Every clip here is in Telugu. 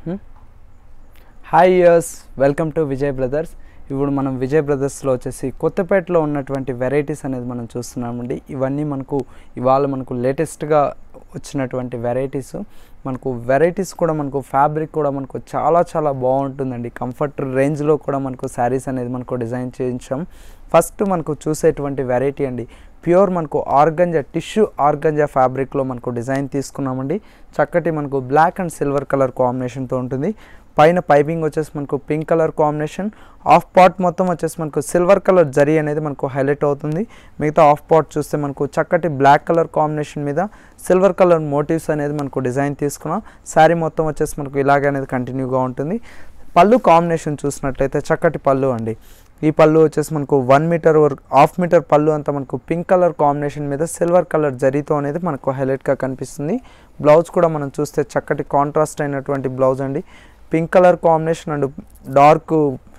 హాయ్ యర్స్, వెల్కమ్ టు విజయ్ బ్రదర్స్. ఇప్పుడు మనం విజయ్ బ్రదర్స్లో వచ్చేసి కొత్తపేటలో ఉన్నటువంటి వెరైటీస్ అనేది మనం చూస్తున్నామండి. ఇవన్నీ ఇవాళ మనకు లేటెస్ట్గా వచ్చినటువంటి వెరైటీస్. వెరైటీస్ కూడా ఫ్యాబ్రిక్ కూడా చాలా బాగుంటుందండి. కంఫర్ట్ రేంజ్లో కూడా శారీస్ అనేది డిజైన్ చేయించాం. ఫస్ట్ చూసేటువంటి వెరైటీ అండి, ప్యూర్ ఆర్గంజా టిష్యూ ఆర్గంజా ఫ్యాబ్రిక్లో డిజైన్ తీసుకున్నామండి. చక్కటి బ్లాక్ అండ్ సిల్వర్ కలర్ కాంబినేషన్తో ఉంటుంది. పైన పైపింగ్ వచ్చేసి pink colour combination, half part మొత్తం వచ్చేసి సిల్వర్ కలర్ జరీ అనేది హైలైట్ అవుతుంది. మిగతా హాఫ్ పార్ట్ చూస్తే చక్కటి బ్లాక్ కలర్ కాంబినేషన్ మీద సిల్వర్ కలర్ మోటివ్స్ అనేది డిజైన్ తీసుకున్నాం. శారీ మొత్తం వచ్చేసి ఇలాగే అనేది కంటిన్యూగా ఉంటుంది. పళ్ళు కాంబినేషన్ చూసినట్లయితే చక్కటి పళ్ళు అండి. ఈ పళ్ళు వచ్చేసి 1 మీటర్ వరకు, హాఫ్ మీటర్ పళ్ళు అంతా పింక్ కలర్ కాంబినేషన్ మీద సిల్వర్ కలర్ జరీతో అనేది హైలైట్గా కనిపిస్తుంది. బ్లౌజ్ కూడా మనం చూస్తే చక్కటి కాంట్రాస్ట్ అయినటువంటి బ్లౌజ్ అండి. Pink colour combination and dark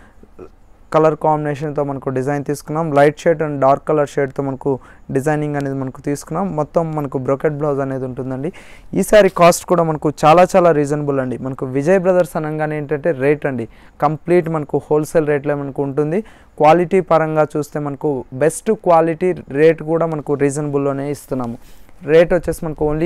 colour కాంబినేషన్తో డిజైన్ తీసుకున్నాం. Light shade and dark colour షేడ్తో designing అనేది తీసుకున్నాం. మొత్తం బ్రోకెట్ బ్లౌజ్ అనేది ఉంటుందండి. ఈ సారీ కాస్ట్ కూడా చాలా రీజనబుల్ అండి. విజయ్ బ్రదర్స్ అనగానే ఏంటంటే రేట్ అండి, కంప్లీట్ హోల్సేల్ రేట్లో ఉంటుంది. క్వాలిటీ పరంగా చూస్తే బెస్ట్ క్వాలిటీ రేట్ కూడా రీజనబుల్లోనే ఇస్తున్నాము. రేట్ వచ్చేసి ఓన్లీ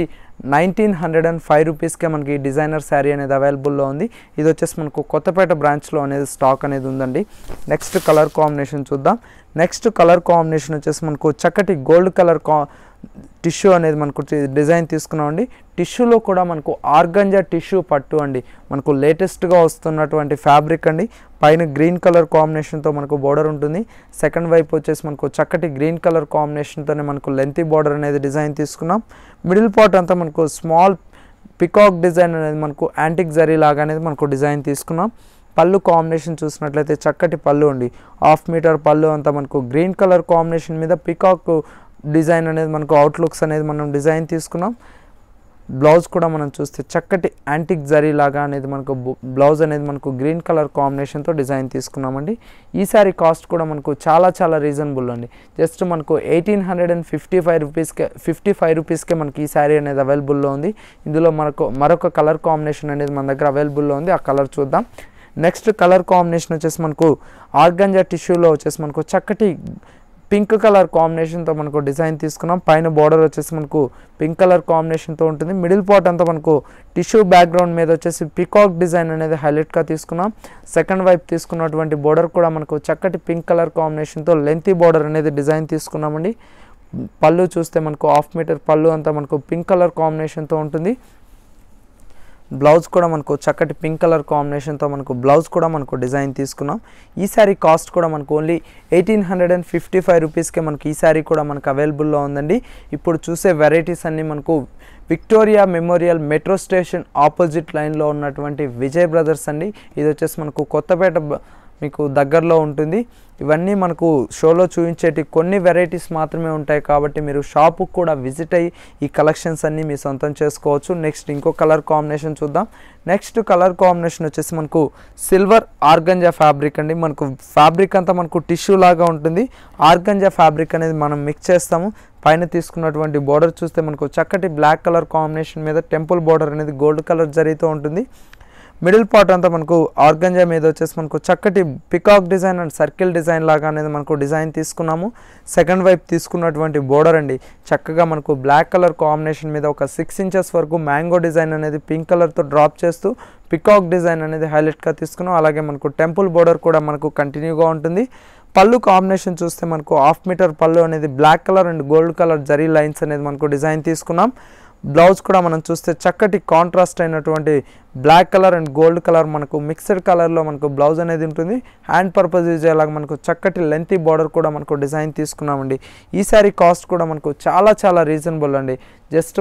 1905 రూపీస్కే ఈ డిజైనర్ శారీ అనేది అవైలబుల్లో ఉంది. ఇది వచ్చేసి కొత్తపేట బ్రాంచ్లో అనేది స్టాక్ అనేది ఉందండి. నెక్స్ట్ కలర్ కాంబినేషన్ చూద్దాం. నెక్స్ట్ కలర్ కాంబినేషన్ వచ్చేసి చక్కటి గోల్డ్ కలర్ టిష్యూ అనేది డిజైన్ తీసుకున్నామండి. టిష్యూలో కూడా ఆర్గంజా టిష్యూ పట్టు అండి, లేటెస్ట్గా వస్తున్నటువంటి ఫ్యాబ్రిక్ అండి. పైన గ్రీన్ కలర్ కాంబినేషన్తో బోర్డర్ ఉంటుంది. సెకండ్ వైపు వచ్చేసి చక్కటి గ్రీన్ కలర్ కాంబినేషన్తోనే లెంతీ బోర్డర్ అనేది డిజైన్ తీసుకున్నాం. మిడిల్ పార్ట్ అంతా స్మాల్ పికాక్ డిజైన్ అనేది యాంటిక్ జరీ లాగా అనేది డిజైన్ తీసుకున్నాం. పళ్ళు కాంబినేషన్ చూసినట్లయితే చక్కటి పళ్ళు అండి. హాఫ్ మీటర్ పళ్ళు అంతా గ్రీన్ కలర్ కాంబినేషన్ మీద పికాక్ డిజైన్ అనేది అవుట్లుక్స్ అనేది మనం డిజైన్ తీసుకున్నాం. బ్లౌజ్ కూడా మనం చూస్తే చక్కటి యాంటిక్ జరీ లాగా అనేది బ్లౌజ్ అనేది గ్రీన్ కలర్ కాంబినేషన్తో డిజైన్ తీసుకున్నామండి. ఈ సారీ కాస్ట్ కూడా చాలా రీజనబుల్ అండి. జస్ట్ 1855 రూపీస్కే ఈ సారీ అనేది అవైలబుల్లో ఉంది. ఇందులో మరొక కలర్ కాంబినేషన్ అనేది మన దగ్గర అవైలబుల్లో ఉంది. ఆ కలర్ చూద్దాం. నెక్స్ట్ కలర్ కాంబినేషన్ వచ్చేసి ఆర్గంజా టిష్యూలో వచ్చేసి చక్కటి పింక్ కలర్ కాంబినేషన్తో డిజైన్ తీసుకున్నాం. పైన బార్డర్ వచ్చేసి పింక్ కలర్ కాంబినేషన్తో ఉంటుంది. మిడిల్ పార్ట్ అంతా టిష్యూ బ్యాక్గ్రౌండ్ మీద వచ్చేసి పికాక్ డిజైన్ అనేది హైలైట్గా తీసుకున్నాం. సెకండ్ వైపు తీసుకున్నటువంటి బార్డర్ కూడా చక్కటి పింక్ కలర్ కాంబినేషన్తో లెంతీ బార్డర్ అనేది డిజైన్ తీసుకున్నామండి. పళ్ళు చూస్తే హాఫ్ మీటర్ పళ్ళు అంతా పింక్ కలర్ కాంబినేషన్తో ఉంటుంది. బ్లౌజ్ కూడా చక్కటి పింక్ కలర్ కాంబినేషన్తో బ్లౌజ్ కూడా డిజైన్ తీసుకున్నాం. ఈ సారీ కాస్ట్ కూడా ఓన్లీ 1855 రూపీస్కే ఈ సారీ కూడా అవైలబుల్లో ఉందండి. ఇప్పుడు చూసే వెరైటీస్ అన్నీ Victoria Memorial metro station opposite లైన్లో ఉన్నటువంటి విజయ్ బ్రదర్స్ అండి. ఇది వచ్చేసి కొత్తపేట మీకు దగ్గరలో ఉంటుంది. ఇవన్నీ షోలో చూపించేటి కొన్ని వెరైటీస్ మాత్రమే ఉంటాయి కాబట్టి మీరు షాపుకు కూడా విజిట్ అయ్యి ఈ కలెక్షన్స్ అన్నీ మీ సొంతం చేసుకోవచ్చు. నెక్స్ట్ ఇంకో కలర్ కాంబినేషన్ చూద్దాం. నెక్స్ట్ కలర్ కాంబినేషన్ వచ్చేసి సిల్వర్ ఆర్గంజా ఫ్యాబ్రిక్ అండి. ఫ్యాబ్రిక్ అంతా టిష్యూ లాగా ఉంటుంది. ఆర్గంజా ఫ్యాబ్రిక్ అనేది మనం మిక్స్ చేస్తాము. పైన తీసుకున్నటువంటి బోర్డర్ చూస్తే చక్కటి బ్లాక్ కలర్ కాంబినేషన్ మీద టెంపుల్ బోర్డర్ అనేది గోల్డ్ కలర్ జరీతో ఉంటుంది. మిడిల్ పార్ట్ అంతా ఆర్గంజా మీద వచ్చేసి చక్కటి peacock design and circle design లాగా అనేది డిజైన్ తీసుకున్నాము. సెకండ్ వైపు తీసుకున్నటువంటి బోర్డర్ అండి చక్కగా బ్లాక్ కలర్ కాంబినేషన్ మీద ఒక 6 ఇంచెస్ వరకు మ్యాంగో డిజైన్ అనేది పింక్ కలర్తో డ్రాప్ చేస్తూ పికాక్ డిజైన్ అనేది హైలైట్గా తీసుకున్నాం. అలాగే టెంపుల్ బోర్డర్ కూడా కంటిన్యూగా ఉంటుంది. పళ్ళు కాంబినేషన్ చూస్తే హాఫ్ మీటర్ పళ్ళు అనేది black colour and gold colour zari lines అనేది డిజైన్ తీసుకున్నాం. బ్లౌజ్ కూడా మనం చూస్తే చక్కటి కాంట్రాస్ట్ అయినటువంటి black colour and gold colour mixed కలర్లో బ్లౌజ్ అనేది ఉంటుంది. హ్యాండ్ పర్పస్ యూజ్ అయ్యేలాగా చక్కటి లెంతీ బార్డర్ కూడా డిజైన్ తీసుకున్నామండి. ఈ సారీ కాస్ట్ కూడా చాలా రీజనబుల్ అండి. జస్ట్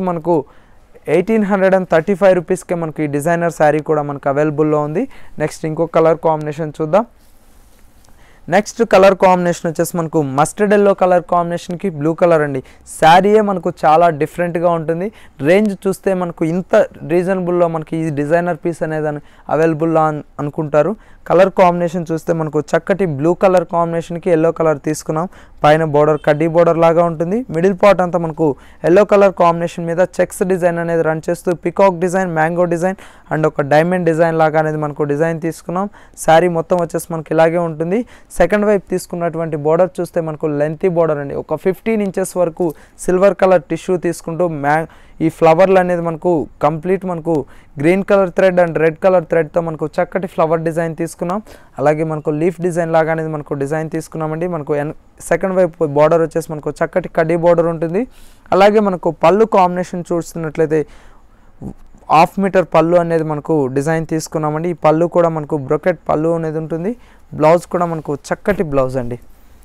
1835 రూపీస్కే ఈ డిజైనర్ శారీ కూడా అవైలబుల్లో ఉంది. నెక్స్ట్ ఇంకో కలర్ కాంబినేషన్ చూద్దాం. నెక్స్ట్ కలర్ కాంబినేషన్ వచ్చేసి మనకు మస్టర్డ్ ఎల్లో కలర్ కాంబినేషన్కి బ్లూ కలర్ అండి. శారీయే మనకు చాలా డిఫరెంట్గా ఉంటుంది. రేంజ్ చూస్తే మనకు ఇంత రీజనబుల్లో మనకి ఈ డిజైనర్ పీస్ అనేది అవైలబుల్లో అనుకుంటారు. కలర్ కాంబినేషన్ చూస్తే మనకు చక్కటి బ్లూ కలర్ కాంబినేషన్కి ఎల్లో కలర్ తీసుకున్నాం. పైన బోర్డర్ కడ్డీ బోర్డర్ లాగా ఉంటుంది. మిడిల్ పార్ట్ అంతా మనకు ఎల్లో కలర్ కాంబినేషన్ మీద చెక్స్ డిజైన్ అనేది రన్ చేస్తూ peacock design, mango design and ఒక డైమండ్ డిజైన్ లాగా అనేది మనకు డిజైన్ తీసుకున్నాం. శారీ మొత్తం వచ్చేసి మనకి ఇలాగే ఉంటుంది. సెకండ్ వైపు తీసుకున్నటువంటి బోర్డర్ చూస్తే మనకు లెంతీ బోర్డర్ అండి. ఒక 15 ఇంచెస్ వరకు సిల్వర్ కలర్ టిష్యూ తీసుకుంటూ ఈ ఫ్లవర్లు అనేది మనకు కంప్లీట్ మనకు green colour thread and red colour థ్రెడ్తో మనకు చక్కటి ఫ్లవర్ డిజైన్ తీసుకున్నాం. అలాగే మనకు లీఫ్ డిజైన్ లాగా అనేది మనకు డిజైన్ తీసుకున్నామండి. మనకు సెకండ్ వైపు బార్డర్ వచ్చేసి మనకు చక్కటి కడ్డీ బార్డర్ ఉంటుంది. అలాగే మనకు పళ్ళు కాంబినేషన్ చూస్తున్నట్లయితే 1/2 మీటర్ పళ్ళు అనేది మనకు డిజైన్ తీసుకున్నామండి. ఈ పళ్ళు కూడా మనకు బ్రొకెట్ పళ్ళు అనేది ఉంటుంది. బ్లౌజ్ కూడా మనకు చక్కటి బ్లౌజ్ అండి.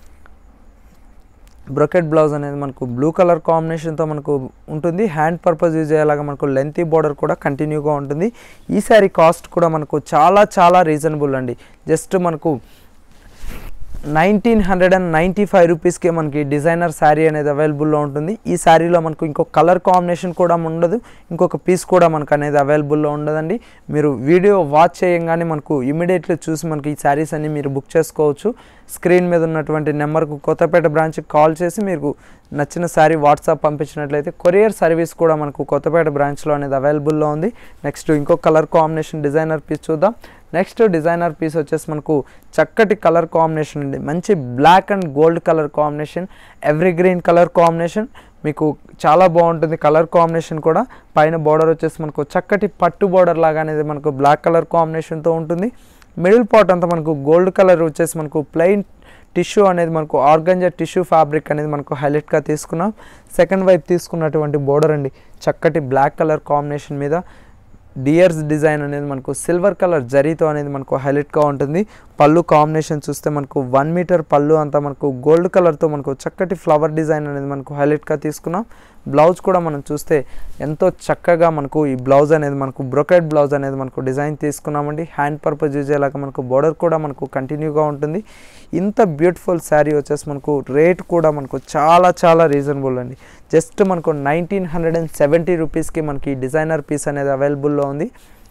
బ్రొకెట్ బ్లౌజ్ అనేది మనకు బ్లూ కలర్ కాంబినేషన్తో మనకు ఉంటుంది. హ్యాండ్ పర్పస్ యూజ్ అయ్యేలాగా మనకు లెంతీ బోర్డర్ కూడా కంటిన్యూగా ఉంటుంది. ఈ శారీ కాస్ట్ కూడా మనకు చాలా రీజనబుల్ అండి. జస్ట్ మనకు 1995 రూపీస్కే మనకి డిజైనర్ శారీ అనేది అవైలబుల్లో ఉంటుంది. ఈ శారీలో మనకు ఇంకొక కలర్ కాంబినేషన్ కూడా ఉండదు, ఇంకొక పీస్ కూడా మనకు అనేది అవైలబుల్లో ఉండదండి. మీరు వీడియో వాచ్ చేయగానే మనకు ఇమీడియట్లీ చూసి మనకి ఈ శారీస్ అన్ని మీరు బుక్ చేసుకోవచ్చు. స్క్రీన్ మీద ఉన్నటువంటి నెంబర్కు కొత్తపేట బ్రాంచ్కి కాల్ చేసి మీరు నచ్చిన శారీ వాట్సాప్ పంపించినట్లయితే కొరియర్ సర్వీస్ కూడా మనకు కొత్తపేట బ్రాంచ్లో అనేది అవైలబుల్లో ఉంది. నెక్స్ట్ ఇంకొక కలర్ కాంబినేషన్ డిజైనర్ పీస్ చూద్దాం. నెక్స్ట్ డిజైనర్ పీస్ వచ్చేసి మనకు చక్కటి కలర్ కాంబినేషన్ అండి. మంచి black and gold colour combination, every green colour combination మీకు చాలా బాగుంటుంది. కలర్ కాంబినేషన్ కూడా పైన బార్డర్ వచ్చేసి మనకు చక్కటి పట్టు బార్డర్ లాగా అనేది మనకు బ్లాక్ కలర్ కాంబినేషన్తో ఉంటుంది. మిడిల్ పార్ట్ అంతా మనకు గోల్డ్ కలర్ వచ్చేసి మనకు ప్లెయిన్ టిష్యూ అనేది మనకు ఆర్గంజా టిష్యూ ఫ్యాబ్రిక్ అనేది మనకు హైలైట్గా తీసుకున్నాం. సెకండ్ వైపు తీసుకున్నటువంటి బోర్డర్ అండి చక్కటి బ్లాక్ కలర్ కాంబినేషన్ మీద డియర్స్ డిజైన్ అనేది మనకు సిల్వర్ కలర్ జరీతో అనేది మనకు హైలైట్గా ఉంటుంది. పళ్ళు కాంబినేషన్ చూస్తే మనకు 1 మీటర్ పళ్ళు అంతా మనకు గోల్డ్ కలర్తో మనకు చక్కటి ఫ్లవర్ డిజైన్ అనేది మనకు హైలైట్గా తీసుకున్నాం. బ్లౌజ్ కూడా మనం చూస్తే ఎంతో చక్కగా మనకు ఈ బ్లౌజ్ అనేది మనకు బ్రొకెట్ బ్లౌజ్ అనేది మనకు డిజైన్ తీసుకున్నామండి. హ్యాండ్ పర్పస్ యూజ్ అయ్యేలాగా మనకు బోర్డర్ కూడా మనకు కంటిన్యూగా ఉంటుంది. ఇంత బ్యూటిఫుల్ శారీ వచ్చేసి మనకు రేట్ కూడా మనకు చాలా రీజనబుల్ అండి. జస్ట్ మనకు 1970 రూపీస్కి మనకి డిజైనర్ పీస్ అనేది అవైలబుల్లో ఉంది.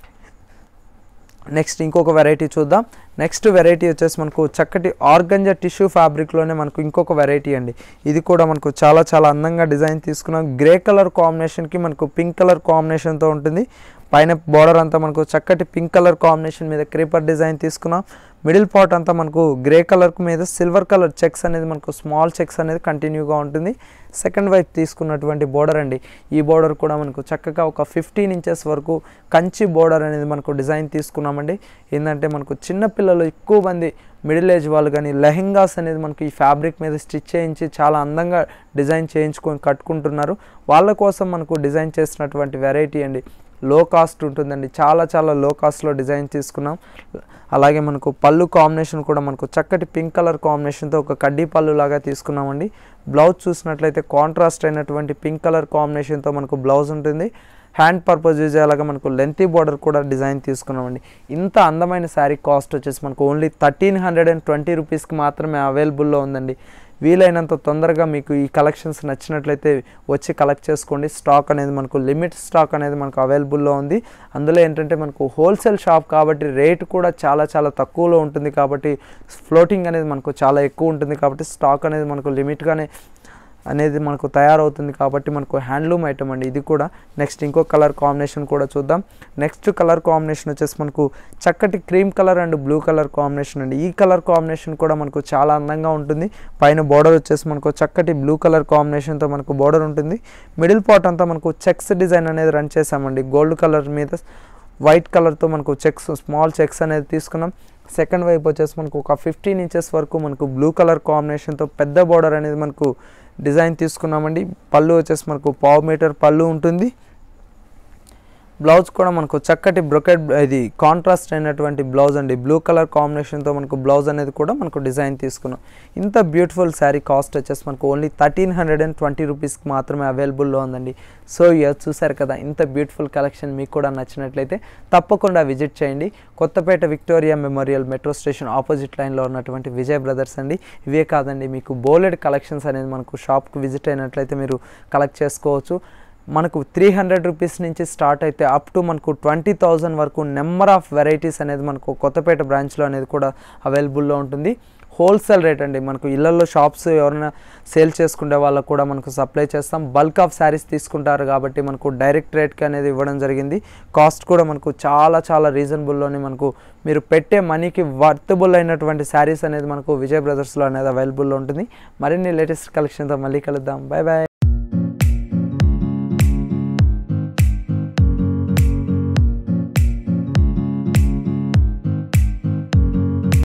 నెక్స్ట్ ఇంకొక వెరైటీ చూద్దాం. నెక్స్ట్ వెరైటీ వచ్చేసి మనకు చక్కటి ఆర్గంజా టిష్యూ ఫ్యాబ్రిక్లోనే మనకు ఇంకొక వెరైటీ అండి. ఇది కూడా మనకు చాలా అందంగా డిజైన్ తీసుకున్నాం. గ్రే కలర్ కాంబినేషన్కి మనకు పింక్ కలర్ కాంబినేషన్తో ఉంటుంది. పైన బార్డర్ అంతా మనకు చక్కటి పింక్ కలర్ కాంబినేషన్ మీద క్రీపర్ డిజైన్ తీసుకున్నాం. మిడిల్ పార్ట్ అంతా మనకు గ్రే కలర్ మీద సిల్వర్ కలర్ చెక్స్ అనేది మనకు స్మాల్ చెక్స్ అనేది కంటిన్యూగా ఉంటుంది. సెకండ్ వైపు తీసుకున్నటువంటి బోర్డర్ అండి. ఈ బోర్డర్ కూడా మనకు చక్కగా ఒక 15 ఇంచెస్ వరకు కంచి బోర్డర్ అనేది మనకు డిజైన్ తీసుకున్నామండి. ఏంటంటే మనకు చిన్నపిల్లలు ఎక్కువ మంది మిడిల్ ఏజ్ వాళ్ళు కానీ లెహెంగాస్ అనేది మనకు ఈ ఫ్యాబ్రిక్ మీద స్టిచ్ చేయించి చాలా అందంగా డిజైన్ చేయించుకొని కట్టుకుంటున్నారు. వాళ్ళ కోసం మనకు డిజైన్ చేసినటువంటి వెరైటీ అండి. లో కాస్ట్ ఉంటుందండి. చాలా లో కాస్ట్లో డిజైన్ తీసుకున్నాం. అలాగే మనకు పళ్ళు కాంబినేషన్ కూడా మనకు చక్కటి పింక్ కలర్ కాంబినేషన్తో ఒక కడ్డీ పళ్ళు లాగా తీసుకున్నామండి. బ్లౌజ్ చూసినట్లయితే కాంట్రాస్ట్ అయినటువంటి పింక్ కలర్ కాంబినేషన్తో మనకు బ్లౌజ్ ఉంటుంది. హ్యాండ్ పర్పస్ యూజ్ అయ్యేలాగా మనకు లెంతీ బార్డర్ కూడా డిజైన్ తీసుకున్నామండి. ఇంత అందమైన శారీ కాస్ట్ వచ్చేసి మనకు ఓన్లీ 1320 రూపీస్కి మాత్రమే అవైలబుల్లో ఉందండి. వీలైనంత తొందరగా మీకు ఈ కలెక్షన్స్ నచ్చినట్లయితే వచ్చి కలెక్ట్ చేసుకోండి. స్టాక్ అనేది మనకు లిమిట్ స్టాక్ అనేది మనకు అవైలబుల్లో ఉంది. అందులో ఏంటంటే మనకు హోల్సేల్ షాప్ కాబట్టి రేట్ కూడా చాలా తక్కువలో ఉంటుంది. కాబట్టి ఫ్లోటింగ్ అనేది మనకు చాలా ఎక్కువ ఉంటుంది. కాబట్టి స్టాక్ అనేది మనకు లిమిట్గానే అనేది మనకు తయారవుతుంది. కాబట్టి మనకు హ్యాండ్లూమ్ ఐటమ్ అండి ఇది కూడా. నెక్స్ట్ ఇంకో కలర్ కాంబినేషన్ కూడా చూద్దాం. నెక్స్ట్ కలర్ కాంబినేషన్ వచ్చేసి మనకు చక్కటి cream colour and blue colour combination అండి. ఈ కలర్ కాంబినేషన్ కూడా మనకు చాలా అందంగా ఉంటుంది. పైన బార్డర్ వచ్చేసి మనకు చక్కటి బ్లూ కలర్ కాంబినేషన్తో మనకు బార్డర్ ఉంటుంది. మిడిల్ పార్ట్ అంతా మనకు చెక్స్ డిజైన్ అనేది రన్ చేసామండి. గోల్డ్ కలర్ మీద వైట్ కలర్తో మనకు చెక్స్ స్మాల్ చెక్స్ అనేది తీసుకున్నాం. సెకండ్ వైపు వచ్చేసి మనకు ఒక 15 ఇంచెస్ వరకు మనకు బ్లూ కలర్ కాంబినేషన్తో పెద్ద బార్డర్ అనేది మనకు డిజైన్ తీసుకున్నామండి. పళ్ళు వచ్చేసి మనకు 1/2 మీటర్ పళ్ళు ఉంటుంది. బ్లౌజ్ కూడా మనకు చక్కటి బ్రొకెట్ ఇది కాంట్రాస్ట్ అయినటువంటి బ్లౌజ్ అండి, బ్లూ కలర్ కాంబినేషన్తో మనకు బ్లౌజ్ అనేది కూడా మనకు డిజైన్ తీసుకున్నాం. ఇంత బ్యూటిఫుల్ శారీ కాస్ట్ వచ్చేసి మనకు ఓన్లీ 1320 రూపీస్కి మాత్రమే అవైలబుల్లో ఉందండి. సో చూసారు కదా, ఇంత బ్యూటిఫుల్ కలెక్షన్ మీకు కూడా నచ్చినట్లయితే తప్పకుండా విజిట్ చేయండి. Kothapet Victoria Memorial metro station opposite లైన్లో ఉన్నటువంటి విజయ్ బ్రదర్స్ అండి. ఇవే కాదండి, మీకు బోలెడ్ కలెక్షన్స్ అనేది మనకు షాప్కి విజిట్ అయినట్లయితే మీరు కలెక్ట్ చేసుకోవచ్చు. మనకు 300 రూపీస్ నుంచి స్టార్ట్ అయితే అప్ టు మనకు 20,000 వరకు నెంబర్ ఆఫ్ వెరైటీస్ అనేది మనకు కొత్తపేట బ్రాంచ్లో అనేది కూడా అవైలబుల్లో ఉంటుంది. హోల్సేల్ రేట్ అండి, మనకు ఇళ్లలో షాప్స్ ఎవరైనా సేల్ చేసుకునే వాళ్ళకు కూడా మనకు సప్లై చేస్తాం. బల్క్ ఆఫ్ శారీస్ తీసుకుంటారు కాబట్టి మనకు డైరెక్ట్ రేట్కి అనేది ఇవ్వడం జరిగింది. కాస్ట్ కూడా మనకు చాలా రీజనబుల్లోనే మనకు మీరు పెట్టే మనీకి వర్తబుల్ అయినటువంటి శారీస్ అనేది మనకు విజయ్ బ్రదర్స్లో అనేది అవైలబుల్లో ఉంటుంది. మరిన్ని లేటెస్ట్ కలెక్షన్తో మళ్ళీ కలుద్దాం. Bye bye.